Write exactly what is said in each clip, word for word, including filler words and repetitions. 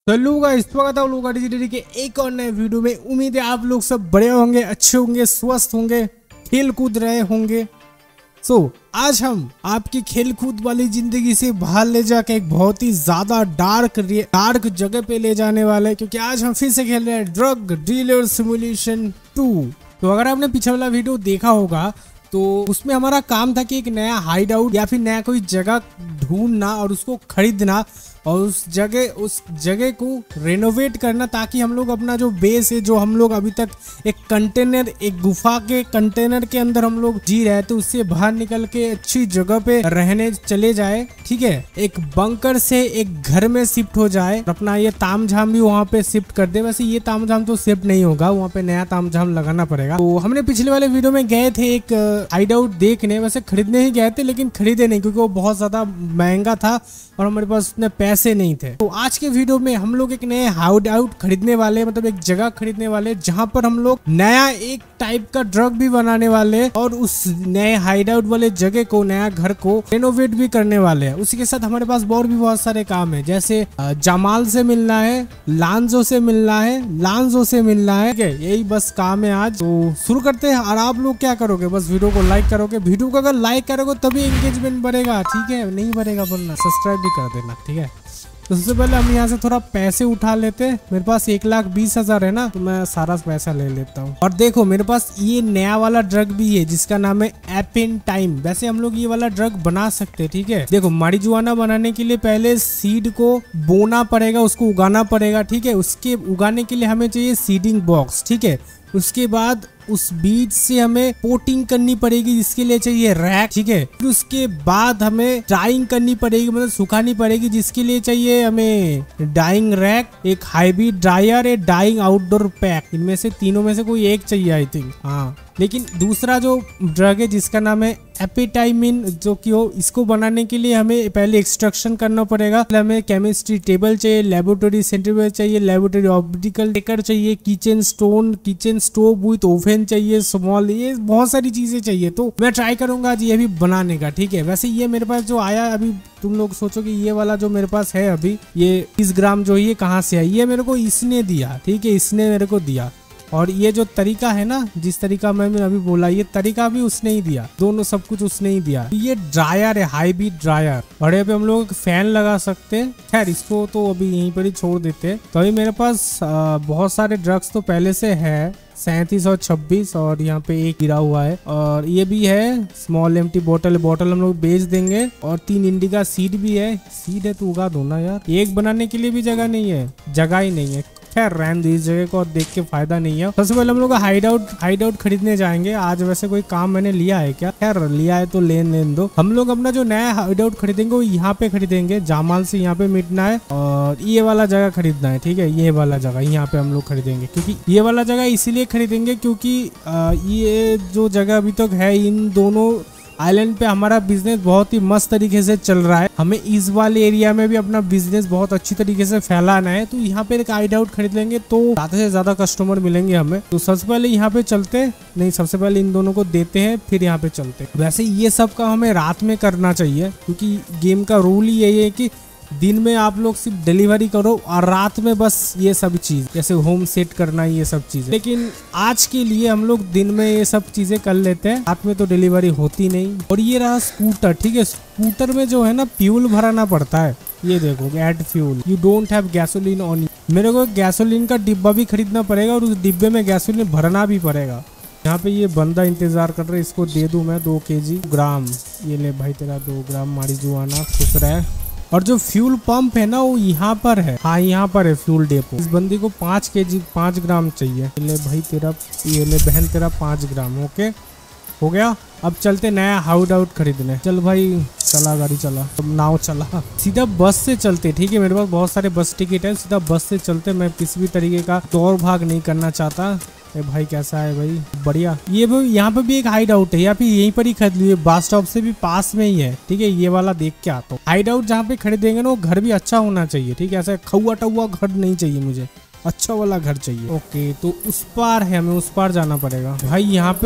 तो लोग स्वागत है लोग के एक और नए वीडियो में। उम्मीद है आप लोग सब बड़े होंगे, अच्छे होंगे, स्वस्थ होंगे, खेल कूद रहे होंगे। सो so, आज हम आपकी खेल कूद वाली जिंदगी से बाहर ले जाके एक बहुत ही ज्यादा डार्क डार्क जगह पे ले जाने वाले हैं, क्योंकि आज हम फिर से खेल रहे हैं ड्रग डीलर सिमुलेशन टू। तो अगर आपने पीछे वाला वीडियो देखा होगा तो उसमें हमारा काम था कि एक नया हाइड आउट या फिर नया कोई जगह ढूंढना और उसको खरीदना और उस जगह उस जगह को रेनोवेट करना, ताकि हम लोग अपना जो बेस है, जो हम लोग अभी तक एक कंटेनर एक गुफा के कंटेनर के अंदर हम लोग जी रहे थे, उससे बाहर निकल के अच्छी जगह पे रहने चले जाए। ठीक है, एक बंकर से एक घर में शिफ्ट हो जाए, अपना ये तामझाम भी वहाँ पे शिफ्ट कर दे। वैसे ये तामझाम तो शिफ्ट नहीं होगा, वहाँ पे नया तामझाम लगाना पड़ेगा। तो हमने पिछले वाले वीडियो में गए थे एक हाइड आउट देखने, वैसे खरीदने ही गए थे लेकिन खरीदे नहीं क्योंकि वो बहुत ज्यादा महंगा था और हमारे पास उतने पैसे नहीं थे। तो आज के वीडियो में हम लोग एक नए हाइड आउट खरीदने वाले, मतलब एक जगह खरीदने वाले जहां पर हम लोग नया एक टाइप का ड्रग भी बनाने वाले और उस नए हाइड आउट वाले जगह को, नया घर को रेनोवेट भी करने वाले हैं। उसी के साथ हमारे पास और भी बहुत सारे काम है, जैसे जमाल से मिलना है, लांजो से मिलना है, लांजो से मिलना है। ठीक है, यही बस काम है आज। तो शुरू करते हैं। और आप लोग क्या करोगे, बस वीडियो को लाइक करोगे। वीडियो को अगर लाइक करोगे तभी एंगेजमेंट बढ़ेगा, ठीक है, नहीं बढ़ेगा वरना सब्सक्राइब भी कर देना। ठीक है, तो सबसे पहले हम यहाँ से थोड़ा पैसे उठा लेते हैं। मेरे पास एक लाख बीस हजार है ना, तो मैं सारा पैसा ले लेता हूँ। और देखो मेरे पास ये नया वाला ड्रग भी है जिसका नाम है एपिन टाइम। वैसे हम लोग ये वाला ड्रग बना सकते हैं। ठीक है, देखो मारिजुआना बनाने के लिए पहले सीड को बोना पड़ेगा, उसको उगाना पड़ेगा। ठीक है, उसके उगाने के लिए हमें चाहिए सीडिंग बॉक्स। ठीक है, उसके बाद उस बीज से हमें पोटिंग करनी पड़ेगी जिसके लिए चाहिए रैक। ठीक है, फिर उसके बाद हमें ड्राइंग करनी पड़ेगी, मतलब सुखानी पड़ेगी, जिसके लिए चाहिए हमें डाइंग रैक, एक हाईब्रिड ड्रायर, एक डाइंग आउटडोर पैक। इनमें से तीनों में से कोई एक चाहिए आई थिंक। हाँ, लेकिन दूसरा जो ड्रग है जिसका नाम है एपिटाइमिन, जो कि हो, इसको बनाने के लिए हमें पहले एक्सट्रैक्शन करना पड़ेगा। हमें केमिस्ट्री टेबल चाहिए, लेबोरेटरी सेंटर चाहिए, लेबोरेटरी ऑप्टिकल टेकर चाहिए, kitchen stone kitchen stove with oven चाहिए, स्मॉल, ये बहुत सारी चीजें चाहिए। तो मैं ट्राई करूंगा आज ये भी बनाने का। ठीक है, वैसे ये मेरे पास जो आया अभी, तुम लोग सोचोगे ये वाला जो मेरे पास है अभी, ये तीस ग्राम जो ये कहाँ से आई, ये मेरे को इसने दिया। ठीक है, इसने मेरे को दिया। और ये जो तरीका है ना, जिस तरीका मैंने अभी बोला, ये तरीका भी उसने ही दिया, दोनों सब कुछ उसने ही दिया। ये ड्रायर है, हाई बीट ड्रायर, और यहाँ पे हम लोग फैन लगा सकते हैं। खैर इसको तो अभी यहीं पर ही छोड़ देते हैं। तो अभी मेरे पास आ, बहुत सारे ड्रग्स तो पहले से है, सैंतीस और छब्बीस, और यहाँ पे एक गिरा हुआ है, और ये भी है स्मॉल एम्प्टी बोतल बोतल हम लोग बेच देंगे। और तीन इंडिका सीड भी है। सीड है तो उगा दो ना यार, एक बनाने के लिए भी जगह नहीं है, जगह ही नहीं है। खैर रहने दो इस जगह को, और देख के फायदा नहीं है। सबसे पहले हम लोग हाइड आउट हाइड आउट खरीदने जाएंगे आज। वैसे कोई काम मैंने लिया है क्या? खैर लिया है तो लेन लेन दो। हम लोग अपना जो नया हाइड आउट खरीदेंगे वो यहाँ पे खरीदेंगे, जामाल से यहाँ पे मिटना है और ये वाला जगह खरीदना है। ठीक है, ये वाला जगह यहाँ पे हम लोग खरीदेंगे, क्योंकि ये वाला जगह इसीलिए खरीदेंगे क्योंकि आ, ये जो जगह अभी तक है, इन दोनों आइलैंड पे हमारा बिजनेस बहुत ही मस्त तरीके से चल रहा है। हमें इस वाले एरिया में भी अपना बिजनेस बहुत अच्छी तरीके से फैलाना है। तो यहाँ पे एक हाइड आउट खरीद लेंगे तो ज्यादा से ज्यादा कस्टमर मिलेंगे हमें। तो सबसे पहले यहाँ पे चलते नहीं, सबसे पहले इन दोनों को देते हैं, फिर यहाँ पे चलते। वैसे ये सब का हमें रात में करना चाहिए, क्योंकि गेम का रूल ही यही है कि दिन में आप लोग सिर्फ डिलीवरी करो और रात में बस ये सब चीज, जैसे होम सेट करना, ये सब चीजें। लेकिन आज के लिए हम लोग दिन में ये सब चीजें कर लेते हैं, रात में तो डिलीवरी होती नहीं। और ये रहा स्कूटर। ठीक है, स्कूटर में जो है ना फ्यूल भराना पड़ता है। ये देखो, add fuel, you don't have gasoline on you. मेरे को गैसोलीन का डिब्बा भी खरीदना पड़ेगा और उस डिब्बे में गैसोलीन भरना भी पड़ेगा। यहाँ पे ये बंदा इंतजार कर रहा है, इसको दे दूं मैं दो के जी ग्राम। ये ले भाई तेरा दो ग्राम मारिजुआना, खुश रहे। और जो फ्यूल पंप है ना वो यहाँ पर है। हाँ यहाँ पर है फ्यूल डेपो। इस बंदी को पाँच के जी पाँच ग्राम चाहिए। ये ले भाई तेरा, ये ले बहन तेरा पाँच ग्राम। ओके हो गया। अब चलते नया हाइड आउट खरीदने। चल भाई, चला गाड़ी चला, अब नाव चला, सीधा बस से चलते। ठीक है, मेरे पास बहुत सारे बस टिकट है, सीधा बस से चलते। मैं किसी भी तरीके का दौड़ भाग नहीं करना चाहता। ए भाई कैसा है भाई? बढ़िया। ये भी यहाँ पे भी एक हाइड आउट है, या फिर यहीं पर ही खरीद लीजिए, बस स्टॉप से भी पास में ही है। ठीक है, ये वाला देख के आता हूँ। हाइड आउट जहाँ पे खरीदेंगे ना वो घर भी अच्छा होना चाहिए। ठीक है, ऐसा खौआ टौआ घर नहीं चाहिए मुझे, अच्छा वाला घर चाहिए। ओके, तो उस पार है, हमें उस पार जाना पड़ेगा भाई। यहाँ पे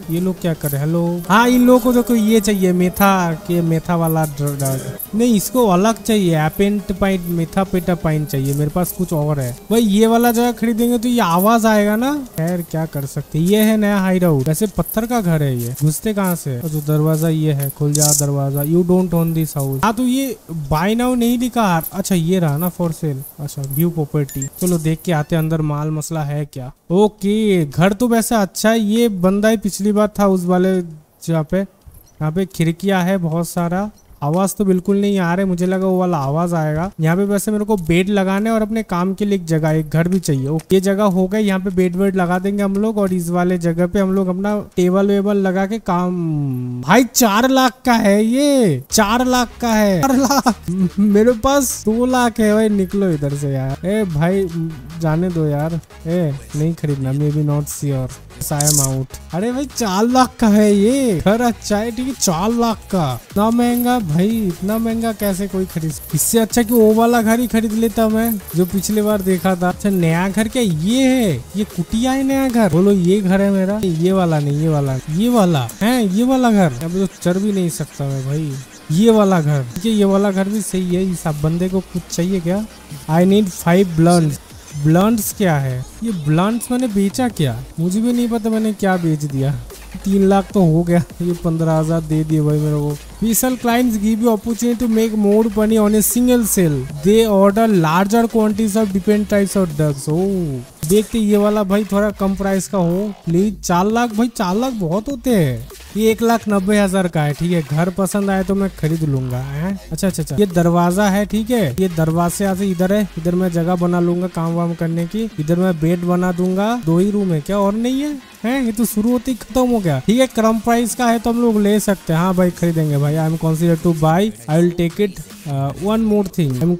ये लोग क्या कर रहे हैं? हेलो, हाँ इन लोगों को देखो ये चाहिए मेथा के मेथा वाला ड्रग, नहीं इसको अलग चाहिए, एपेंट पाइन मेथा पेटा पाइन चाहिए, मेरे पास कुछ और है भाई। ये वाला जगह खरीदेंगे तो ये आवाज आएगा ना, खैर क्या कर सकते। ये है नया हाइड आउट, वैसे पत्थर का घर है ये, घुसते कहाँ से? जो दरवाजा ये है, खुल जा दरवाजा, you don't own this house. हाँ तो ये बाय नाउ नहीं लिखा, अच्छा ये रहा ना फॉर सेल, अच्छा व्यू प्रॉपर्टी। चलो देख के आते अंदर माल मसला है क्या। ओके घर तो वैसे अच्छा है, ये बंदा ही पिछली बार था उस वाले जहाँ पे, यहाँ पे खिड़कियां है बहुत सारा, आवाज तो बिल्कुल नहीं आ रहा है, मुझे लगा वो वाला आवाज आएगा। यहाँ पे वैसे मेरे को बेड लगाने और अपने काम के लिए एक जगह, एक घर भी चाहिए। ओके ये जगह हो गई, यहाँ पे बेड वेड लगा देंगे हम लोग, और इस वाले जगह पे हम लोग अपना टेबल वेबल लगा के काम। भाई चार लाख का है ये, चार लाख का है, चार लाख मेरे पास दो लाख है भाई, निकलो इधर से यार। ए भाई जाने दो यार, ए नहीं खरीदना, may be not sure, I am out. अरे भाई चार लाख का है ये घर, अच्छा है ठीक है, चार लाख का इतना महंगा भाई, इतना महंगा कैसे कोई खरीद। इससे अच्छा कि वो वाला घर ही खरीद लेता मैं जो पिछले बार देखा था। अच्छा नया घर क्या ये है? ये कुटिया है नया घर? बोलो ये घर है मेरा, ये वाला नहीं, ये वाला, ये वाला है, ये वाला घर। अब तो चढ़ भी नहीं सकता मैं भाई, ये वाला घर ठीक है, ये वाला घर भी सही है। इस बंदे को कुछ चाहिए क्या? I need five ब्लंट्स। ब्लंट्स क्या है ये? ब्लंट्स मैंने बेचा क्या? मुझे भी नहीं पता मैंने क्या बेच दिया। तीन लाख तो हो गया, ये पंद्रह हजार दे दिए भाई मेरे को। Special clients give you opportunity to make more money on a single sale. They order larger quantities of different types of drugs. ओह देखते ये वाला भाई थोड़ा कम प्राइस का हो प्लीज। चार लाख भाई, चार लाख बहुत होते हैं। ये एक लाख नब्बे हजार का है ठीक है, घर पसंद आए तो मैं खरीद लूंगा है। अच्छा अच्छा अच्छा ये दरवाजा है ठीक है, ये दरवाजे से इधर है, इधर मैं जगह बना लूंगा काम वाम करने की, इधर मैं बेड बना दूंगा। दो ही रूम है क्या और नहीं है? है ये तो शुरू होते ही खत्म हो गया। ठीक है कम प्राइस का है तो हम लोग ले सकते हैं। हाँ भाई खरीदेंगे भाई, I am consider to buy, I will take it. One more thing, I am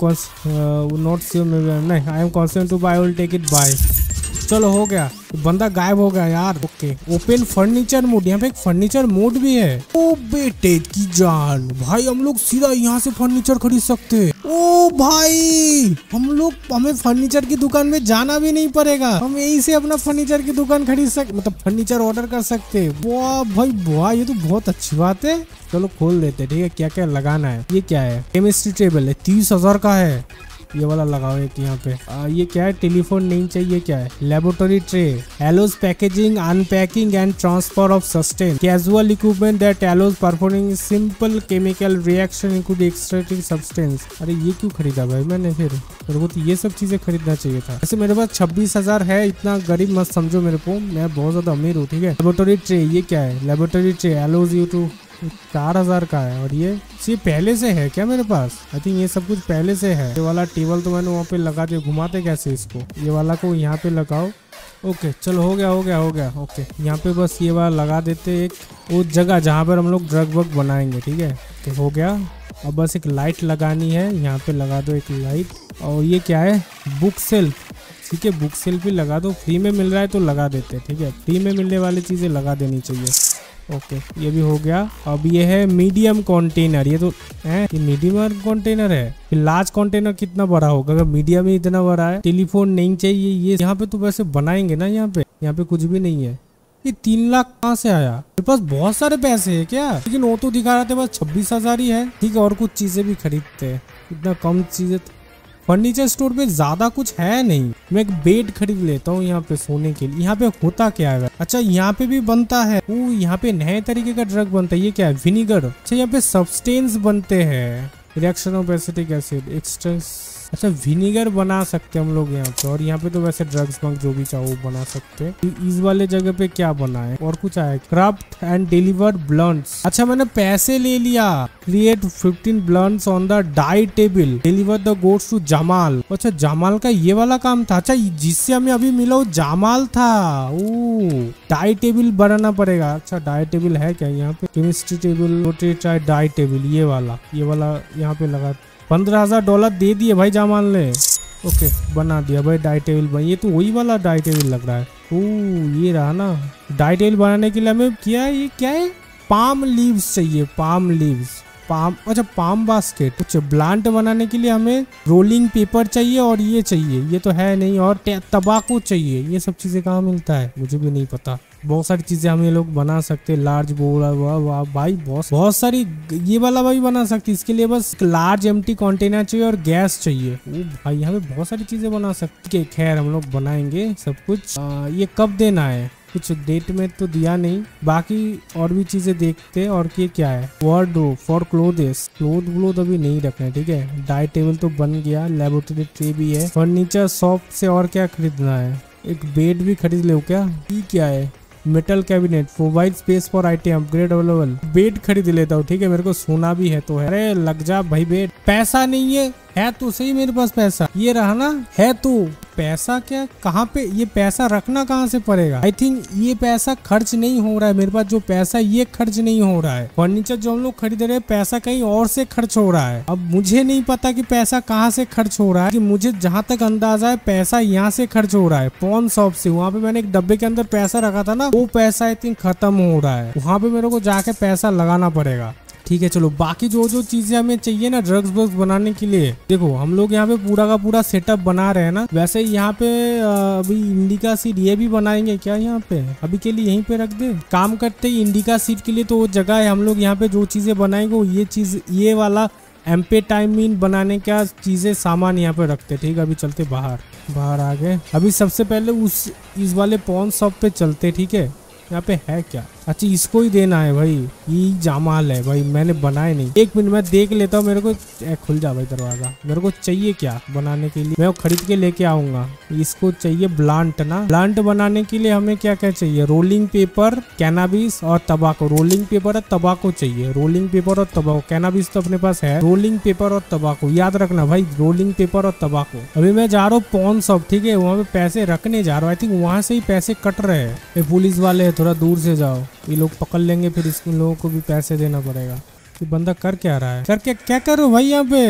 not sure, नहीं I am consider to buy, I will take it buy. चलो हो गया, बंदा गायब हो गया यार। ओके ओपन फर्नीचर मोड, यहाँ पे एक फर्नीचर मोड भी है। ओ बेटे की जान भाई, हम लोग सीधा यहाँ से फर्नीचर खरीद सकते हैं। ओ भाई हम लोग, हमें फर्नीचर की दुकान में जाना भी नहीं पड़ेगा, हम यहीं से अपना फर्नीचर की दुकान खरीद सकते, मतलब फर्नीचर ऑर्डर कर सकते। वाह भाई वाह, ये तो बहुत अच्छी बात है। चलो खोल देते ठीक है, क्या क्या लगाना है। ये क्या है? केमिस्ट्री टेबल है, तीस हजार का है, ये वाला लगाओ एक यहाँ पे। आ, ये क्या है? टेलीफोन नहीं चाहिए। क्या है? Laboratory tray, allows packaging, unpacking and transfer of sustain, casual equipment that allows performing simple chemical reaction include extracting substance. अरे ये क्यों खरीदा भाई मैंने? फिर मेरे को तो ये सब चीजें खरीदना चाहिए था। वैसे मेरे पास छब्बीस हजार है, इतना गरीब मत समझो मेरे को, मैं बहुत ज्यादा अमीर हूँ ठीक है। लेबोरेटरी ट्रे, ये क्या है? Laboratory tray allows you to, चार हजार का है। और ये ये पहले से है क्या मेरे पास? आई थिंक ये सब कुछ पहले से है। ये वाला टेबल तो मैंने वहाँ पे लगा दिया, घुमाते कैसे इसको? ये वाला को यहाँ पे लगाओ। ओके चलो हो गया हो गया हो गया। ओके यहाँ पे बस ये वाला लगा देते एक, वो जगह जहाँ पर हम लोग ड्रग वग बनाएंगे ठीक है। तो हो गया, अब बस एक लाइट लगानी है, यहाँ पे लगा दो एक लाइट। और ये क्या है? बुक सेल्फ, ठीक है बुक सेल्फ भी लगा दो, फ्री में मिल रहा है तो लगा देते ठीक है, फ्री में मिलने वाली चीजें लगा देनी चाहिए। ओके ये भी हो गया। अब ये है मीडियम कंटेनर, ये तो है ये मीडियम कंटेनर है। फिर लार्ज कंटेनर कितना बड़ा होगा अगर मीडियम ही इतना बड़ा है? टेलीफोन नहीं चाहिए। ये यहाँ पे तो वैसे बनाएंगे ना, यहाँ पे यहाँ पे कुछ भी नहीं है। ये तीन लाख कहाँ से आया? मेरे पास बहुत सारे पैसे है क्या? लेकिन वो तो दिखा रहा था बस छब्बीस हजार ही है। ठीक है और कुछ चीजें भी खरीदते हैं, इतना कम चीजें। फर्नीचर स्टोर पे ज्यादा कुछ है नहीं, मैं एक बेड खरीद लेता हूँ यहाँ पे सोने के लिए। यहाँ पे होता क्या है? अच्छा यहाँ पे भी बनता है, ओ यहाँ पे नए तरीके का ड्रग बनता है। ये क्या है? विनीगर। अच्छा यहाँ पे सब्सटेंस बनते हैं, रिएक्शन ऑफ एसिटिक एसिड एक्सट्रेंस। अच्छा विनीगर बना सकते हैं हम लोग यहाँ पे। और यहाँ पे तो वैसे ड्रग्स मंग जो भी चाहो बना सकते हैं। इस वाले जगह पे क्या बना है? और कुछ आया? Craft and delivered blunts. अच्छा मैंने पैसे ले लिया। Create fifteen blunts on the dye table, deliver the goods to Jamal. अच्छा जमाल का ये वाला काम था। अच्छा जिससे हमें अभी मिला वो जमाल था। ओ डाई टेबल बनाना पड़ेगा। अच्छा डाई टेबल है क्या यहाँ पे? केमिस्ट्री टेबल, डाई टेबल, ये वाला ये वाला यहाँ पे लगा। पंद्रह हजार डॉलर दे दिए भाई जामाल ने। ओके बना दिया भाई डाई टेबल बन। ये तो वही वाला डाई टेबल लग रहा है। ओ ये रहा ना डाई टेबल बनाने के लिए हमें क्या है? ये क्या है? पाम लीव्स चाहिए, पाम लीव्स, पाम। अच्छा पाम बास्केट। कुछ ब्लांट बनाने के लिए हमें रोलिंग पेपर चाहिए और ये चाहिए, ये तो है नहीं। और तंबाकू चाहिए। ये सब चीजें कहाँ मिलता है मुझे भी नहीं पता। बहुत सारी चीजें हम ये लोग बना सकते हैं। लार्ज बोल भाई बहुत बहुत सारी, ये वाला भाई बना सकते। इसके लिए बस लार्ज एम्प्टी कंटेनर चाहिए और गैस चाहिए। ओ भाई यहाँ पे बहुत सारी चीजें बना सकते। खैर हम लोग बनाएंगे सब कुछ। आ, ये कब देना है, कुछ डेट में तो दिया नहीं। बाकी और भी चीजें देखते हैं। और ये क्या है, वार्डरोब फॉर क्लोथ्स, क्लोथ व्लोथ अभी नहीं रखना है, ठीक है। डाइनिंग टेबल तो बन गया, लेबोरेटरी ट्रे भी है। फर्नीचर शॉप से और क्या खरीदना है, एक बेड भी खरीद लो क्या। ये क्या है, metal cabinet provide space for item upgrade available. Bed खरीद लेता हूँ, ठीक है। मेरे को सोना भी है तो है। अरे लग जा भाई बेड। पैसा नहीं है, है तो सही मेरे पास पैसा, ये रहा ना, है तो पैसा। क्या कहाँ पे ये पैसा रखना कहाँ से पड़ेगा। आई थिंक ये पैसा खर्च नहीं हो रहा है मेरे पास। जो पैसा ये खर्च नहीं हो रहा है। फर्नीचर जो हम लोग खरीद रहे हैं पैसा कहीं और से खर्च हो रहा है। अब मुझे नहीं पता कि पैसा कहाँ से खर्च हो रहा है। कि मुझे जहाँ तक अंदाजा है पैसा यहाँ से खर्च हो रहा है, पॉन शॉप से। वहाँ पे मैंने एक डब्बे के अंदर पैसा रखा था ना, वो पैसा आई थिंक खत्म हो रहा है। वहाँ पे मेरे को जाके पैसा लगाना पड़ेगा, ठीक है। चलो बाकी जो जो चीजें हमें चाहिए ना ड्रग्स बग्स बनाने के लिए, देखो हम लोग यहाँ पे पूरा का पूरा सेटअप बना रहे हैं ना। वैसे यहाँ पे अभी इंडिका सीड ये भी बनाएंगे क्या यहाँ पे, अभी के लिए यहीं पे रख दे। काम करते ही इंडिका सीड के लिए तो वो जगह है। हम लोग यहाँ पे जो चीजें बनाएंगे वो ये चीज, ये वाला एम्पेटाइमिन बनाने का चीजें सामान यहाँ पे रखते, ठीक है। अभी चलते बाहर, बाहर आ गए। अभी सबसे पहले उस इस वाले पॉन शॉप पे चलते, ठीक है। यहाँ पे है क्या, अच्छा इसको ही देना है भाई। ये जामाल है भाई, मैंने बनाए नहीं। एक मिनट मैं देख लेता हूँ। मेरे को खुल जा भाई दरवाजा। मेरे को चाहिए क्या बनाने के लिए, मैं वो खरीद के लेके आऊंगा। इसको चाहिए ब्लांट ना। ब्लांट बनाने के लिए हमें क्या क्या चाहिए, रोलिंग पेपर, कैनाबिस और तबाको। रोलिंग पेपर और तबाको चाहिए, रोलिंग पेपर और तबाको। कैनाबिस तो अपने पास है, रोलिंग पेपर और तबाको याद रखना भाई, रोलिंग पेपर और तबाको। अभी मैं जा रहा हूँ पॉन शॉप, ठीक है। वहाँ पे पैसे रखने जा रहा हूँ। आई थिंक वहाँ से ही पैसे कट रहे हैं। पुलिस वाले है, थोड़ा दूर से जाओ, ये लोग पकड़ लेंगे, फिर इस लोगों को भी पैसे देना पड़ेगा। ये बंदा कर क्या रहा है, कर क्या क्या करो भाई यहाँ पे।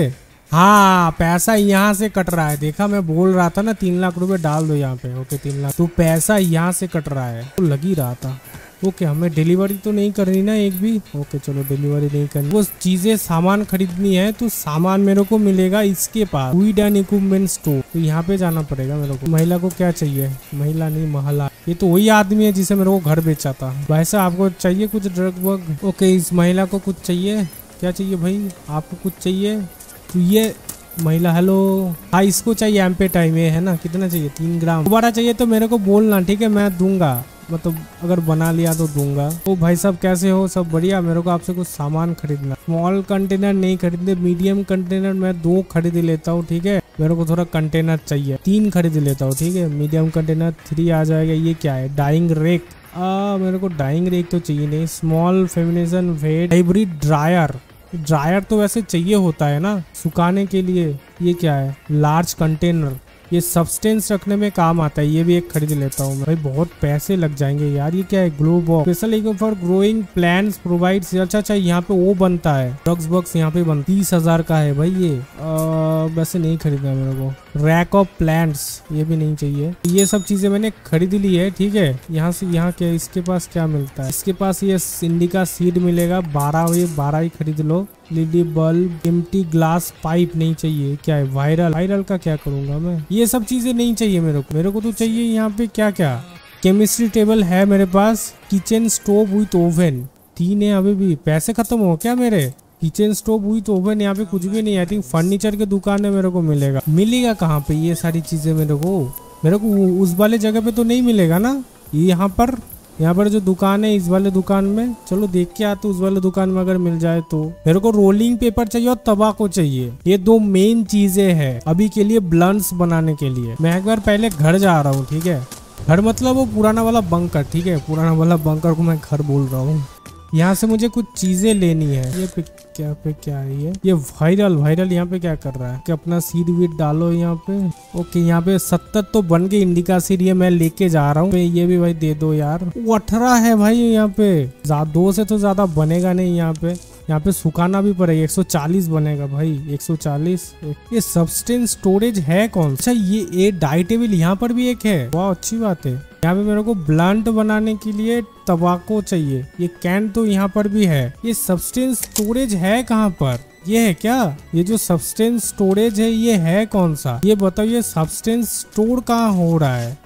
हाँ पैसा यहाँ से कट रहा है, देखा मैं बोल रहा था ना तीन लाख रुपए डाल दो यहाँ पे। ओके तीन लाख, तो पैसा यहाँ से कट रहा है, तो लग ही रहा था। ओके हमें डिलीवरी तो नहीं करनी ना एक भी। ओके चलो डिलीवरी नहीं करनी। वो चीजें सामान खरीदनी है तो सामान मेरे को मिलेगा इसके पास, फूड एंड इक्विपमेंट स्टोर। तो यहाँ पे जाना पड़ेगा मेरे को। महिला को क्या चाहिए, महिला नहीं महला। ये तो वही आदमी है जिसे मेरे को घर बेचा था। भाई साहब आपको चाहिए कुछ ड्रग वग। ओके इस महिला को कुछ चाहिए, क्या चाहिए भाई आपको कुछ चाहिए। तो ये महिला, हेलो हाँ इसको चाहिए एम्पेटाइम, ये है ना। कितना चाहिए, तीन ग्राम। दोबारा चाहिए तो मेरे को बोलना, ठीक है, मैं दूंगा। मतलब अगर बना लिया तो दूंगा। तो भाई साहब कैसे हो, सब बढ़िया। मेरे को आपसे कुछ सामान खरीदना। स्मॉल कंटेनर नहीं खरीदने, मीडियम कंटेनर मैं दो खरीद लेता हूँ, ठीक है। मेरे को थोड़ा कंटेनर चाहिए, तीन खरीद लेता हूँ, ठीक है। मीडियम कंटेनर थ्री आ जाएगा। ये क्या है, डाइंग रेक। आ, मेरे को डाइंग रेक तो चाहिए नहीं। Small fermentation wet hybrid dryer. Dryer तो वैसे चाहिए होता है ना सुखाने के लिए। ये क्या है, लार्ज कंटेनर, ये सब्सटेंस रखने में काम आता है। ये भी एक खरीद लेता हूँ भाई, बहुत पैसे लग जाएंगे यार। ये क्या है, glow box special eco for growing plants provide. अच्छा अच्छा यहाँ पे वो बनता है, ड्रग्स बॉक्स यहाँ पे बन तीस हजार का है भाई ये। आ, वैसे नहीं खरीदना मेरे को। रैक ऑफ प्लांट्स ये भी नहीं चाहिए। ये सब चीजें मैंने खरीद ली है, ठीक है। यहाँ से यहाँ क्या, इसके पास क्या मिलता है, इसके पास ये इंडिका सीड मिलेगा बारह, ये बारह ही खरीद लो। LED bulb, empty glass pipe नहीं चाहिए। क्या है, वायरल, वायरल का क्या करूंगा मैं। ये सब चीजें नहीं चाहिए मेरे को। मेरे को तो चाहिए यहाँ पे क्या क्या, केमिस्ट्री टेबल है मेरे पास, किचन स्टोव विथ ओवन तीन है। अभी भी पैसे खत्म हो क्या मेरे। किचन स्टोव विथ ओवन, यहाँ पे कुछ भी नहीं। आई थिंक फर्नीचर के दुकान में मेरे को मिलेगा। मिलेगा कहाँ पे ये सारी चीजें मेरे को, मेरे को उस वाले जगह पे तो नहीं मिलेगा ना। ये यहाँ पर, यहाँ पर जो दुकान है इस वाले दुकान में, चलो देख के आते उस वाले दुकान में अगर मिल जाए तो। मेरे को रोलिंग पेपर चाहिए और तबाको चाहिए। ये दो मेन चीजें हैं अभी के लिए ब्लंट्स बनाने के लिए। मैं एक बार पहले घर जा रहा हूँ, ठीक है। घर मतलब वो पुराना वाला बंकर, ठीक है। पुराना वाला बंकर को मैं घर बोल रहा हूँ। यहाँ से मुझे कुछ चीजें लेनी है। ये पे क्या पे क्या है ये ये वायरल, वायरल यहाँ पे क्या कर रहा है कि अपना सीड वीड डालो यहाँ पे। ओके यहाँ पे सत्तर तो बन गए इंडिका सीड, ये मैं लेके जा रहा हूँ। ये भी भाई दे दो यार। वो अठारह है भाई यहाँ पे, दो से तो ज्यादा बनेगा नहीं यहाँ पे। यहाँ पे सुखाना भी पड़ेगा। एक सौ चालीस बनेगा भाई, एक सौ चालीस। ये सब्सटेंस स्टोरेज है कौन सा, ये ये डाई टेबल यहाँ पर भी एक है, वाह अच्छी बात है। यहाँ पे मेरे को ब्लंट बनाने के लिए तबाको चाहिए। ये कैन तो यहाँ पर भी है। ये सब्सटेंस स्टोरेज है कहाँ पर, ये है क्या, ये जो सब्सटेंस स्टोरेज है ये है कौन सा, ये बताओ। ये सब्सटेंस स्टोर कहाँ हो रहा है,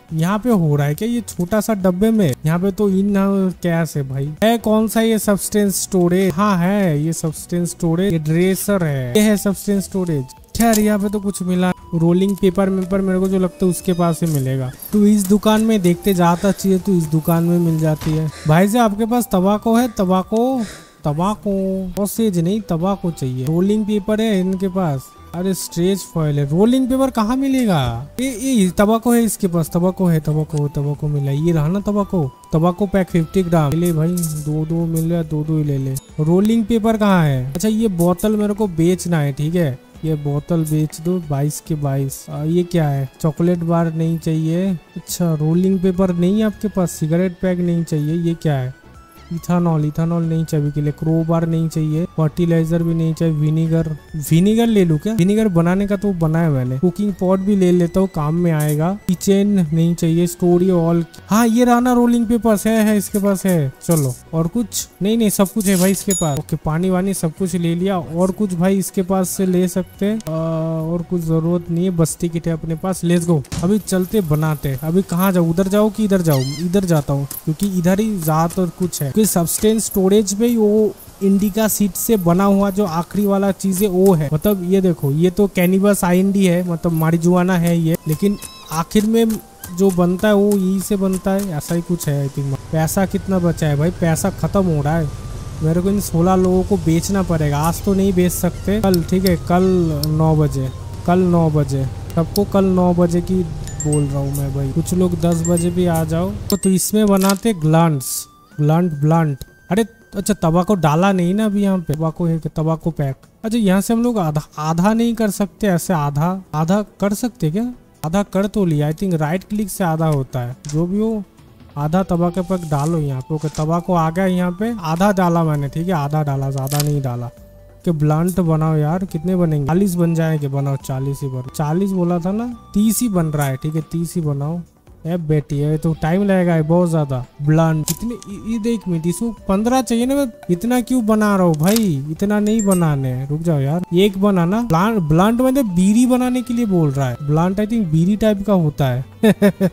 यहाँ पे हो रहा है क्या ये छोटा सा डब्बे में? यहाँ पे तो इन कैश है भाई। है कौन सा ये सब्सटेंस स्टोरेज? हाँ है ये सब्सटेंस स्टोरेज, ये ड्रेसर है, ये है सब्सटेंस स्टोरेज। खैर यहाँ पे तो कुछ मिला। रोलिंग पेपर पेपर मेरे को जो लगता है उसके पास ही मिलेगा। तो इस दुकान में देखते जाता चाहिए तो इस दुकान में मिल जाती है। भाई साहब आपके पास तंबाकू है? तंबाकू तंबाकू और सेज नहीं, तंबाकू चाहिए। रोलिंग पेपर है इनके पास। अरे स्ट्रेच फॉइल है। रोलिंग पेपर कहाँ मिलेगा? ये ये तंबाकू है इसके पास। तंबाकू है, तंबाकू तंबाकू मिला। ये रहा ना तंबाकू। तंबाकू पैक फिफ्टी ग्राम ले भाई। दो दो मिल रहा है, दो दो ही ले ले। रोलिंग पेपर कहाँ है? अच्छा ये बोतल मेरे को बेचना है, ठीक है ये बोतल बेच दो बाईस के बाईस। ये क्या है? चॉकलेट बार नहीं चाहिए। अच्छा रोलिंग पेपर नहीं है आपके पास। सिगरेट पैक नहीं चाहिए। ये क्या है? इथानॉल इथानॉल नहीं चाहिए के लिए। क्रोबार नहीं चाहिए। फर्टिलाइजर भी नहीं चाहिए। विनीगर विनीगर ले लूं क्या? विनीगर बनाने का तो बनाया मैंने। कुकिंग पॉट भी ले लेता हूँ, काम में आएगा। किचन नहीं चाहिए। Story all. हाँ ये रहा ना रोलिंग पेपर्स है, है इसके पास है। चलो और कुछ नहीं? नहीं सब कुछ है भाई इसके पास। ओके पानी वानी सब कुछ ले लिया। और कुछ भाई इसके पास से ले सकते हैं। और कुछ जरूरत नहीं है। बस्ती किट है अपने पास। लेट्स गो अभी चलते बनाते। अभी कहाँ जाऊँ? उधर जाओ कि इधर जाऊँ? इधर जाता हूँ क्योंकि इधर ही ज्यादातर कुछ है। सब्सटेंस स्टोरेज में वो इंडिका सीड से बना हुआ जो आखिरी वाला चीज है वो है। मतलब ये देखो ये तो कैनिबस आईएनडी है, मतलब मारिजुआना है ये, लेकिन आखिर में जो बनता है वो यही से बनता है। ऐसा ही कुछ है आई थिंक। पैसा कितना बचा है भाई? पैसा खत्म हो रहा है। मेरे को इन सोलह लोगों को बेचना पड़ेगा। आज तो नहीं बेच सकते, कल ठीक है। कल नौ बजे कल नौ बजे सबको कल नौ बजे की बोल रहा हूँ मैं भाई। कुछ लोग दस बजे भी आ जाओ। तो, तो इसमें बनाते ग्लांट्स ब्लंट ब्लंट। अरे अच्छा तंबाकू डाला नहीं ना अभी यहाँ पे। तंबाकू है कि तंबाकू पैक। अच्छा यहाँ से हम लोग आधा आधा नहीं कर सकते? ऐसे आधा आधा कर सकते क्या? आधा कर तो लिया आई थिंक। राइट क्लिक से आधा होता है। जो भी हो आधा तंबाकू पैक डालो यहाँ पे। ओके तंबाकू आ गया यहाँ पे। आधा डाला मैंने, ठीक है आधा डाला, ज्यादा नहीं डाला। कि ब्लंट बनाओ यार। कितने बनेंगे? चालीस बन जाएंगे। बनाओ चालीस ही बनो। चालीस बोला था ना? तीस ही बन रहा है, ठीक है तीस ही बनाओ। ए बेटी है तो टाइम लगेगा है बहुत ज्यादा। ब्लंट कितने? ये देख मिनट इसको पंद्रह चाहिए ना। मैं इतना क्यों बना रहा हूँ भाई? इतना नहीं बनाने। रुक जाओ यार। एक बनाना। ब्लंट ब्लंट मतलब बीड़ी बनाने के लिए बोल रहा है। Blunt I think bidi type का होता है।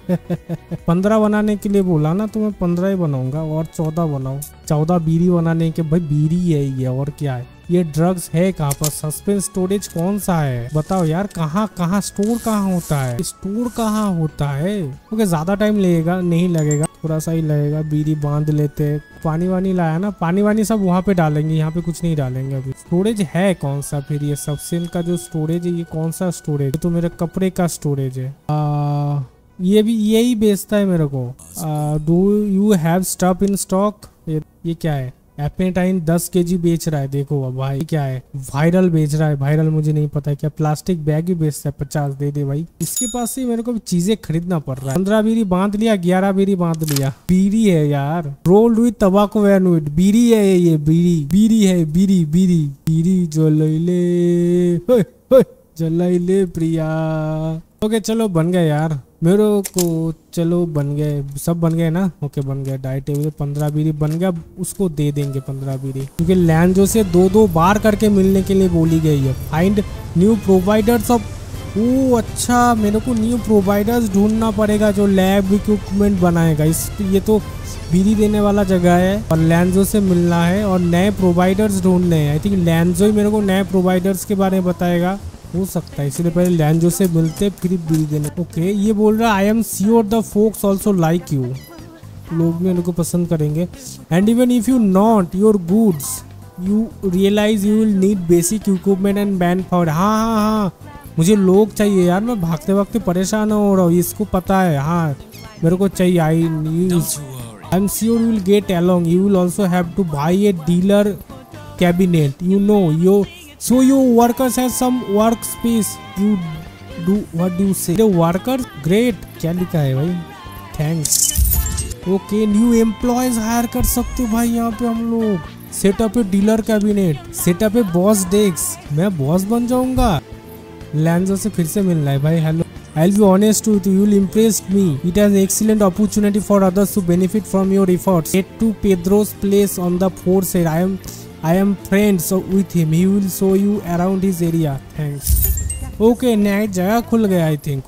पंद्रह बनाने के लिए बोला ना तो मैं पंद्रह ही बनाऊंगा। और चौदह बनाऊ। चौदह बीड़ी बनाने के। भाई बीड़ी है ये और क्या है? ये ड्रग्स है कहाँ पर? सस्पेंस स्टोरेज कौन सा है बताओ यार? कहाँ कहाँ स्टोर कहाँ होता है? स्टोर कहाँ होता है? ओके ज्यादा टाइम लगेगा नहीं लगेगा, थोड़ा सा ही लगेगा। बीड़ी बांध लेते। पानी वानी लाया ना? पानी वानी सब वहाँ पे डालेंगे, यहाँ पे कुछ नहीं डालेंगे अभी। स्टोरेज है कौन सा फिर? ये सब्सटेंस का जो स्टोरेज है ये कौन सा स्टोरेज? तो मेरे कपड़े का स्टोरेज है। आ, ये भी यही बेचता है मेरे को। Do you have stuff in stock? ये, ये क्या है? एपेटाइन दस केजी बेच रहा है। देखो अब भाई क्या है? वायरल बेच रहा है। वायरल मुझे नहीं पता क्या। प्लास्टिक बैग ही बेचता है। पचास दे दे भाई। इसके पास से मेरे को चीजें खरीदना पड़ रहा है। पंद्रह बीड़ी बांध लिया, ग्यारह बीड़ी बांध लिया। बीड़ी है यार। रोल विद तंबाकू एंड विद। बीड़ी है ये बीड़ी। बीड़ी है बीड़ी बीड़ी बीड़ी जलैले जलैले प्रिया। ओके चलो बन गए यार मेरे को। चलो बन गए, सब बन गए ना? ओके बन गया। डाइट टेबल पंद्रह बीड़ी बन गया। उसको दे देंगे पंद्रह बीड़ी क्योंकि लैंजो से दो दो बार करके मिलने के लिए बोली गई है। Find new providers of. Oh अच्छा मेरे को न्यू प्रोवाइडर्स ढूंढना पड़ेगा जो लैब इक्विपमेंट बनाएगा। इस ये तो बीड़ी देने वाला जगह है और लैंजो से मिलना है और नए प्रोवाइडर्स ढूंढने हैं। आई थिंक लैंजो ही मेरे को नए प्रोवाइडर्स के बारे में बताएगा। हो सकता है इसलिए पहले लैंजो से मिलते फिर बीड़ी देने। ओके ये बोल रहा है I am sure the folks also like you. लोग भी उनको पसंद करेंगे। And even if you not your goods you realize you will need basic equipment and manpower. हाँ हाँ हाँ मुझे लोग चाहिए यार। मैं भागते भागते परेशान हो रहा हूँ, इसको पता है। हाँ मेरे को चाहिए। I I am sure you will get along. You will also have to buy a dealer cabinet. You know yo so your workers have some workspace. You do what do you say? The workers great। क्या लिखा है भाई? Thanks. Okay new employees hire कर सकते हो भाई यहाँ पे हम लोग। Setup a dealer cabinet. Setup a boss desk. मैं बॉस बन जाऊंगा। लैंजो से फिर से मिलना है भाई। Hello I'll be honest with you, you'll impress me. It has an excellent opportunity for others to benefit from your efforts. Get to Pedro's place on the fourth side. I am I am friends with him. He will show you around his area. Thanks. Okay, नया जगह खुल गया I think कोई।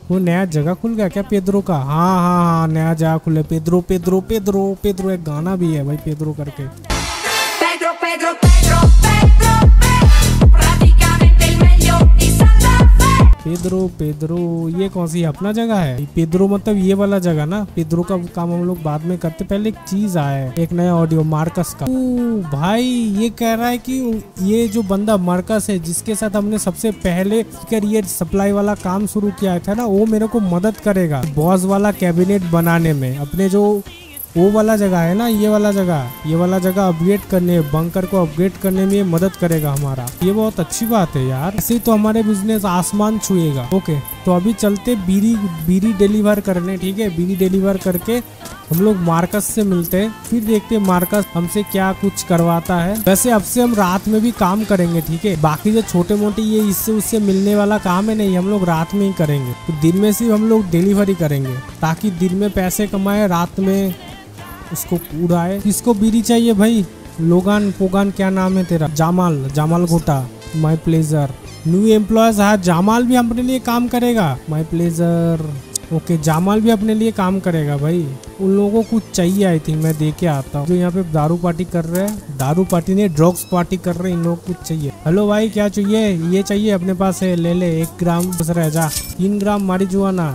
वो नया जगह खुल गया क्या पेद्रो का? हाँ हाँ हाँ नया जगह खुले पेद्रो पेद्रो पेद्रो पेद्रो एक गाना भी है भाई पेद्रो करके। Pedro, Pedro, Pedro, Pedro, Pedro, praticamente il meglio di Santa Fe. Pedro Pedro ये कौन सी अपना जगह है? पेद्रो मतलब ये वाला जगह ना। पेद्रो का काम हम लोग बाद में करते, पहले एक चीज आया है, एक नया ऑडियो मार्कस का। ओ भाई ये कह रहा है कि ये जो बंदा मार्कस है जिसके साथ हमने सबसे पहले ये सप्लाई वाला काम शुरू किया था ना, वो मेरे को मदद करेगा बॉस वाला कैबिनेट बनाने में। अपने जो वो वाला जगह है ना, ये वाला जगह ये वाला जगह अपग्रेड करने, बंकर को अपग्रेड करने में ये मदद करेगा हमारा। ये बहुत अच्छी बात है यार, ऐसे ही तो हमारे बिजनेस आसमान छुएगा। ओके तो अभी चलते बीरी बीरी डिलीवर करने, ठीक है। बीरी डिलीवर करके हम लोग मार्कस से मिलते हैं, फिर देखते हैं मार्कस हमसे क्या कुछ करवाता है। वैसे अब से हम रात में भी काम करेंगे, ठीक है। बाकी जो छोटे मोटे ये इससे उससे मिलने वाला काम है नहीं, हम लोग रात में ही करेंगे। तो दिन में सिर्फ हम लोग डिलीवरी करेंगे ताकि दिन में पैसे कमाए, रात में उसको उड़ाए। किसको बीड़ी चाहिए भाई? लोगान पोगान क्या नाम है तेरा? जामाल जामाल घोटा माय प्लेजर। न्यू एम्प्लॉयज हाँ जामाल भी अपने लिए काम करेगा। माय प्लेजर ओके जामाल भी अपने लिए काम करेगा भाई। उन लोगों को कुछ चाहिए आई थिंक, मैं दे के आता हूँ। जो यहाँ पे दारू पार्टी कर रहे हैं, दारू पार्टी ने ड्रग्स पार्टी कर रहे हैं, इन लोगों को कुछ चाहिए। हेलो भाई क्या चाहिए? ये चाहिए अपने पास है, ले ले एक ग्राम बस रह जा। तीन ग्राम मारिजुआना।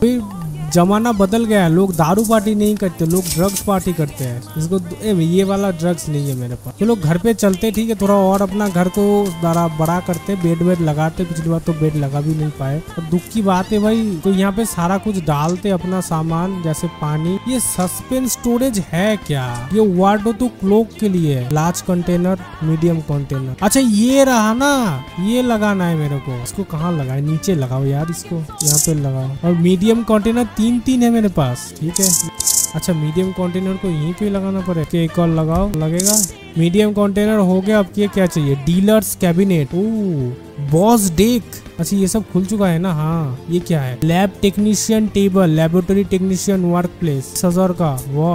जमाना बदल गया है, लोग दारू पार्टी नहीं करते, लोग ड्रग्स पार्टी करते हैं। इसको ए, ये वाला ड्रग्स नहीं है मेरे पास। चलो घर पे चलते, ठीक है। थोड़ा और अपना घर को बड़ा बड़ा करते, बेड वेड लगाते। पिछली बार तो बेड लगा भी नहीं पाए, और दुख की बात है भाई। तो यहाँ पे सारा कुछ डालते अपना सामान, जैसे पानी। ये सस्पेंस स्टोरेज है क्या? ये वार्डो तो क्लोक के लिए है। Large container, medium container. अच्छा ये रहा ना, ये लगाना है मेरे को। इसको कहाँ लगाए? नीचे लगाओ यार, इसको यहाँ पे लगाओ। और मीडियम कंटेनर तीन तीन है मेरे पास, ठीक है। अच्छा मीडियम कंटेनर को यहीं पे लगाना पड़ेगा। एक और लगाओ, लगेगा। मीडियम कंटेनर हो गया। अब ये क्या चाहिए? Dealers cabinet. Oh boss desk. अच्छा ये सब खुल चुका है ना। हाँ ये क्या है? Lab technician table, laboratory technician work place, सजर का।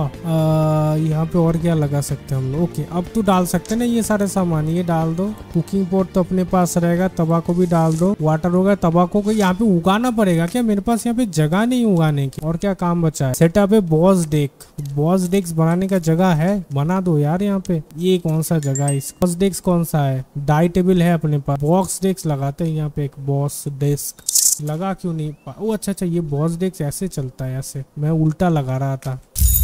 वाह यहाँ पे और क्या लगा सकते हैं हम लोग? ओके अब तो डाल सकते हैं ना ये सारे सामान, ये डाल दो। कुकिंग पॉट तो अपने पास रहेगा, तबाको भी डाल दो। वाटर होगा, तबाको को यहाँ पे उगाना पड़ेगा क्या? मेरे पास यहाँ पे जगह नहीं उगाने की। और क्या काम बचा है? सेटअप है बॉस डेक। बॉस डेस्क बनाने का जगह है, बना दो यार यहाँ पे। ये कौन सा जगह है? बॉस डेस्क कौन सा है? डाई टेबल है अपने पास। बॉक्स डेस्क लगाते हैं यहाँ पे। एक बॉस डेस्क लगा क्यों नहीं? ओ अच्छा अच्छा ये बॉस डेस्क ऐसे चलता है, ऐसे। मैं उल्टा लगा रहा था।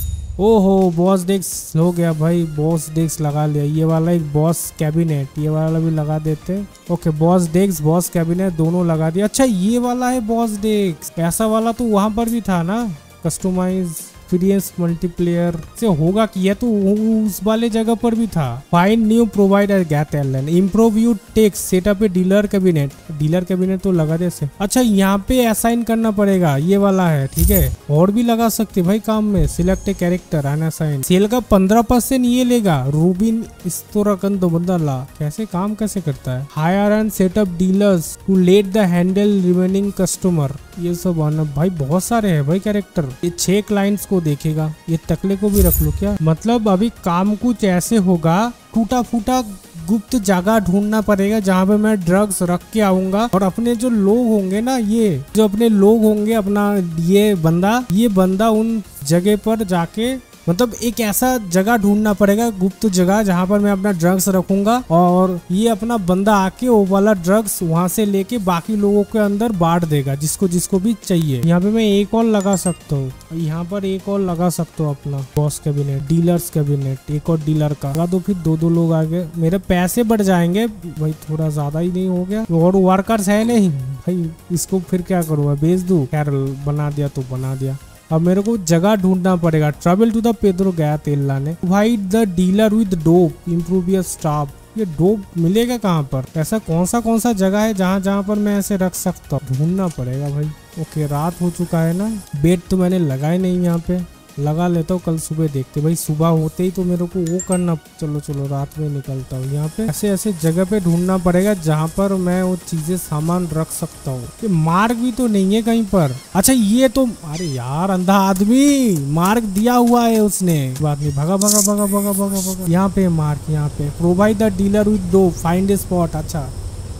ओहो बॉस डेस्क हो गया भाई। बॉस डेस्क लगा लिया। ये वाला एक बॉस कैबिनेट, ये वाला भी लगा देते। Okay boss desk, boss cabinet दोनों लगा दिया। अच्छा ये वाला है बॉस डेस्क। ऐसा वाला तो वहां पर भी था ना, कस्टमाइज एक्सपीरियंस मल्टीप्लेयर से होगा कि यह तो उस वाले जगह पर भी था। Find new provider get along, improve you tax, setup a dealer cabinet. Dealer cabinet तो लगा दे से। अच्छा यहाँ पे असाइन करना पड़ेगा, ये वाला है, ठीक है। और भी लगा सकते भाई काम में। Select a character and assign. Sale का पंद्रह परसेंट ये लेगा। रूबिन इस तो रकन दो बंदा ला। कैसे काम कैसे करता है? Hire and setup dealers to let the handle remaining customer. ये सब आना भाई, बहुत सारे हैं भाई कैरेक्टर। ये छह क्लाइंट्स को देखेगा। ये तकले को भी रख लो क्या? मतलब अभी काम कुछ ऐसे होगा, टूटा फूटा गुप्त जगह ढूंढना पड़ेगा जहाँ पे मैं ड्रग्स रख के आऊंगा। और अपने जो लोग होंगे ना, ये जो अपने लोग होंगे, अपना ये बंदा ये बंदा उन जगह पर जाके, मतलब एक ऐसा जगह ढूंढना पड़ेगा, गुप्त जगह, जहाँ पर मैं अपना ड्रग्स रखूंगा। और ये अपना बंदा आके वो वाला ड्रग्स वहां से लेके बाकी लोगों के अंदर बांट देगा, जिसको जिसको भी चाहिए। यहाँ पे मैं एक और लगा सकता हूँ, यहाँ पर एक और लगा सकता हूँ अपना बॉस कैबिनेट, डीलर्स कैबिनेट। एक और डीलर का लगा दो, फिर दो दो लोग आगे। मेरे पैसे बढ़ जाएंगे भाई, थोड़ा ज्यादा ही नहीं हो गया? और वर्कर्स है नहीं भाई, इसको फिर क्या करूँगा? बेच दूं? खैर बना दिया तो बना दिया। अब मेरे को जगह ढूंढना पड़ेगा। ट्रेवल टू द पेद्रो गया तेल लाने। Provide the dealer with dope, improve your staff. ये डोप मिलेगा कहाँ पर? ऐसा कौन सा कौन सा जगह है जहाँ जहाँ पर मैं ऐसे रख सकता हूँ? ढूंढना पड़ेगा भाई। ओके रात हो चुका है ना। बेड तो मैंने लगाए नहीं, यहाँ पे लगा लेता हूँ, कल सुबह देखते भाई। सुबह होते ही तो मेरे को वो करना। चलो चलो रात में निकलता हूँ। यहाँ पे ऐसे ऐसे जगह पे ढूंढना पड़ेगा जहाँ पर मैं वो चीजें सामान रख सकता हूँ। ये मार्ग भी तो नहीं है कहीं पर। अच्छा ये तो, अरे यार अंधा आदमी, मार्ग दिया हुआ है उसने। बात नहीं, भगा भगा भगा भगा भगा भगा। यहाँ पे मार्ग, यहाँ पे provide the dealer with dope, find a spot. अच्छा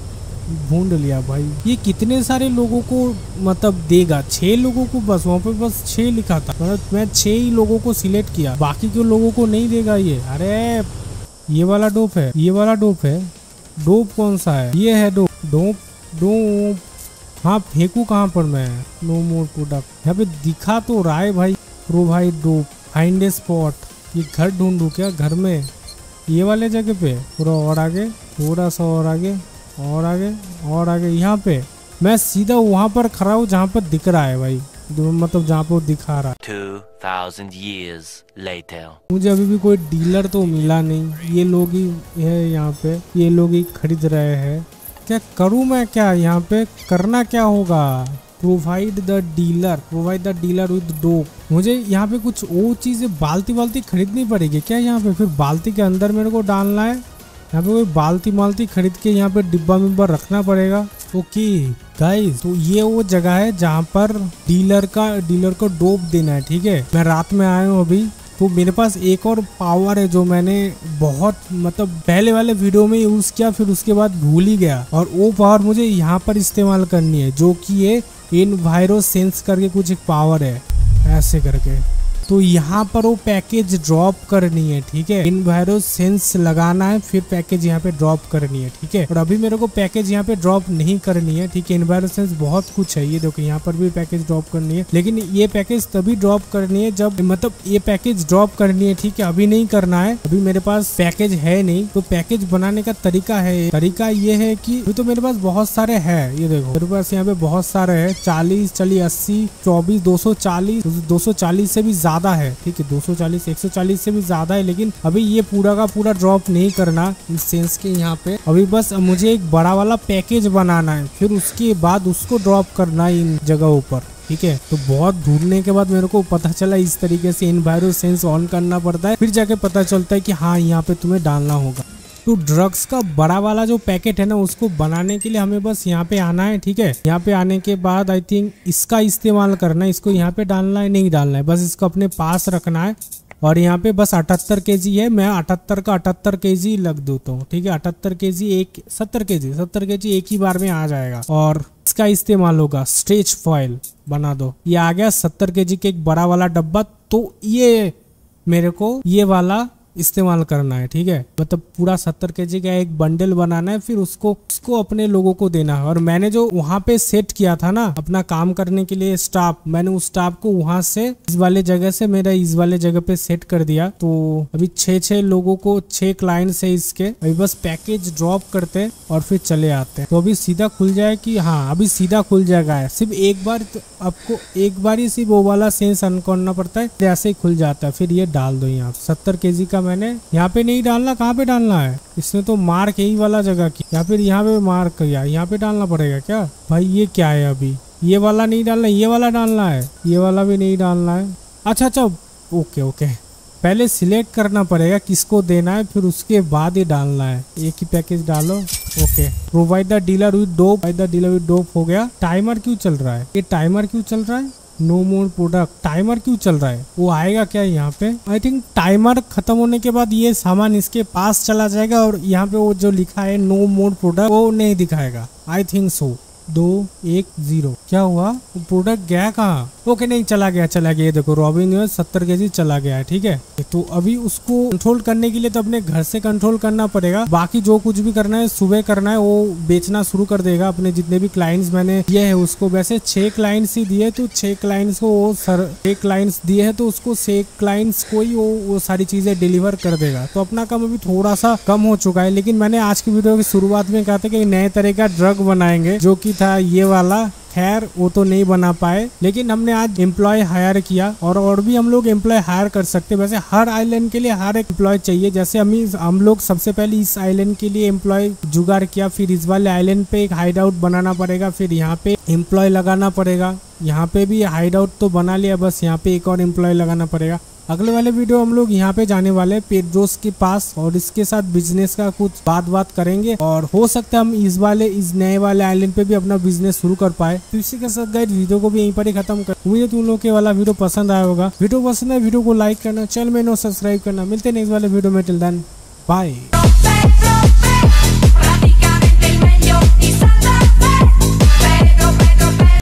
ढूंढ लिया भाई। ये कितने सारे लोगों को मतलब देगा? छह लोगों को बस, वहाँ पे बस छह लिखा था, मतलब मैं छह ही लोगों को सिलेक्ट किया, बाकी के लोगों को नहीं देगा ये। अरे ये वाला डोप है, ये वाला डोप है। डोप कौन सा है? ये है डोप। डोप डोप हाँ, फेंकू कहाँ पर मैं? नो मोर प्रोडक्ट यहाँ पे दिखा तो रहा है भाई। Provide dope, find a spot. ये घर ढूंढू क्या? घर में ये वाले जगह पे? पूरा और आगे, थोड़ा सा और आगे, और आगे, और आगे। यहाँ पे मैं सीधा वहाँ पर खड़ा हूँ जहाँ पर दिख रहा है भाई, मतलब जहाँ पर दिखा रहा है। two thousand years later. मुझे अभी भी कोई डीलर तो मिला नहीं। ये लोग ही है यहाँ पे, ये लोग ही खरीद रहे हैं। क्या करूँ मैं? क्या यहाँ पे करना क्या होगा? Provide the dealer, provide the dealer with dope. मुझे यहाँ पे कुछ और चीजें बाल्टी बाल्टी खरीदनी पड़ेगी क्या यहाँ पे? फिर बाल्टी के अंदर मेरे को डालना है। यहाँ पे कोई बाल्टी माल्टी खरीद के यहाँ पे डिब्बा मिब्बा रखना पड़ेगा। ओके गाइस, तो ये वो जगह है जहाँ पर डीलर का डीलर को डोप देना है। ठीक है, मैं रात में आया हूँ अभी, तो मेरे पास एक और पावर है जो मैंने बहुत मतलब पहले वाले वीडियो में यूज किया, फिर उसके बाद भूल ही गया, और वो पावर मुझे यहाँ पर इस्तेमाल करनी है, जो कि ये इनवायरो सेंस करके कुछ एक पावर है, ऐसे करके। तो यहाँ पर वो पैकेज ड्रॉप करनी है। ठीक है, इनवायरो सेंस लगाना है, फिर पैकेज यहाँ पे ड्रॉप करनी है। ठीक है, और अभी मेरे को पैकेज यहाँ पे ड्रॉप नहीं करनी है। ठीक है, इनवायरो सेंस बहुत कुछ है, ये देखो यहाँ पर भी पैकेज ड्रॉप करनी है, लेकिन ये पैकेज तभी ड्रॉप करनी है जब मतलब ये पैकेज ड्रॉप करनी है। ठीक है, अभी नहीं करना है, अभी मेरे पास पैकेज है नहीं। तो पैकेज बनाने का तरीका है, तरीका ये है कि अभी तो मेरे पास बहुत सारे है, ये देखो मेरे पास यहाँ पे बहुत सारे है। चालीस, चलिए अस्सी, चौबीस, दो सौ चालीस, दो सौ चालीस से भी ज्यादा है। ठीक है, दो सौ चालीस, एक सौ चालीस से भी ज्यादा है, लेकिन अभी ये पूरा का पूरा ड्रॉप नहीं करना इस सेंस के यहाँ पे। अभी बस मुझे एक बड़ा वाला पैकेज बनाना है, फिर उसके बाद उसको ड्रॉप करना है इन जगहों पर। ठीक है, तो बहुत ढूंढने के बाद मेरे को पता चला इस तरीके से इनवायरो सेंस ऑन करना पड़ता है, फिर जाके पता चलता है कि हाँ यहाँ पे तुम्हें डालना होगा। तो ड्रग्स का बड़ा वाला जो पैकेट है ना, उसको बनाने के लिए हमें बस यहाँ पे आना है। ठीक है, यहाँ पे आने के बाद आई थिंक इसका इस्तेमाल करना है, इसको यहाँ पे डालना है, नहीं डालना है, बस इसको अपने पास रखना है। और यहाँ पे बस अठहत्तर के जी है, मैं अठहत्तर का अठहत्तर के जी लग देता हूँ। ठीक है, अठहत्तर के जी एक सत्तर के जी सत्तर के जी एक ही बार में आ जाएगा, और इसका इस्तेमाल होगा स्ट्रेच फॉइल बना दो। ये आ गया सत्तर के जी के एक बड़ा वाला डब्बा। तो ये मेरे को ये वाला इस्तेमाल करना है। ठीक है, मतलब पूरा सत्तर केजी का एक बंडल बनाना है, फिर उसको उसको अपने लोगों को देना है। और मैंने जो वहाँ पे सेट किया था ना अपना काम करने के लिए स्टाफ, मैंने उस स्टाफ को वहाँ से इस वाले जगह से मेरा इस वाले जगह पे सेट कर दिया। तो अभी छह छह लोगों को, छह क्लाइंट्स है इसके, अभी बस पैकेज ड्रॉप करते और फिर चले आते हैं। तो अभी सीधा खुल जाए कि हाँ, अभी सीधा खुल जाएगा। सिर्फ एक बार तो आपको एक बार ही सिर्फ वो वाला सेंस ऑन करना पड़ता है, जैसे ही खुल जाता है। फिर ये डाल दो यहाँ सत्तर केजी का। मैंने यहाँ पे नहीं डालना, कहाँ पे डालना है? इसने तो मार्क यही वाला जगह की, या फिर यहाँ पे मार्क किया, यहाँ पे डालना पड़ेगा क्या भाई? ये क्या है? अभी ये वाला नहीं डालना, ये वाला डालना है, ये वाला भी नहीं डालना है। अच्छा अच्छा, ओके ओके, पहले सिलेक्ट करना पड़ेगा किसको देना है, फिर उसके बाद ही डालना है। एक ही पैकेज डालो। Okay, provide the dealer with dope, provide the dealer with dope हो गया। टाइमर क्यों चल रहा है? ये टाइमर क्यों चल रहा है? नो मोर प्रोडक्ट, टाइमर क्यों चल रहा है? वो आएगा क्या यहाँ पे? आई थिंक टाइमर खत्म होने के बाद ये सामान इसके पास चला जाएगा, और यहाँ पे वो जो लिखा है नो मोर प्रोडक्ट वो नहीं दिखाएगा। I think so. दो एक जीरो, क्या हुआ? प्रोडक्ट गया कहाँ? ओके, नहीं चला गया, चला गया। देखो रॉबिन जो है सत्तर के जी चला गया है। ठीक है, तो अभी उसको कंट्रोल करने के लिए तो अपने घर से कंट्रोल करना पड़ेगा। बाकी जो कुछ भी करना है सुबह करना है, वो बेचना शुरू कर देगा अपने जितने भी क्लाइंट्स मैंने दिए है उसको। वैसे छह क्लाइंट्स ही दिए, तो छह क्लाइंट्स को वो सर छह क्लाइंट्स दिए है, तो उसको छह क्लाइंट्स को ही वो वो सारी चीजें डिलीवर कर देगा। तो अपना काम अभी थोड़ा सा कम हो चुका है। लेकिन मैंने आज की वीडियो की शुरुआत में कहा था कि नए तरह का ड्रग बनाएंगे, जो की था ये वाला। खैर वो तो नहीं बना पाए, लेकिन हमने आज एम्प्लॉय हायर किया, और और भी हम लोग एम्प्लॉय हायर कर सकते हैं। वैसे हर आइलैंड के लिए हर एक एम्प्लॉय चाहिए। जैसे हम हम लोग सबसे पहले इस आइलैंड के लिए एम्प्लॉय जुगाड़ किया, फिर इस वाले आइलैंड पे एक हाइड आउट बनाना पड़ेगा, फिर यहाँ पे एम्प्लॉय लगाना पड़ेगा। यहाँ पे भी हाइड आउट तो बना लिया, बस यहाँ पे एक और एम्प्लॉय लगाना पड़ेगा। अगले वाले वीडियो हम लोग यहाँ पे जाने वाले पेड्रोस के पास, और इसके साथ बिजनेस का कुछ बात बात करेंगे, और हो सकता है हम इस वाले इस नए वाले आइलैंड पे भी अपना बिजनेस शुरू कर पाए। तो इसी के साथ गाइस वीडियो को भी यहीं पर ही खत्म कर। उम्मीद है तुम लोग के वाला वीडियो पसंद आया होगा। वीडियो पसंद है वीडियो को लाइक करना, चैनल में नो सब्सक्राइब करना। मिलते हैं नेक्स्ट वाले वीडियो में, टिल देन बाय।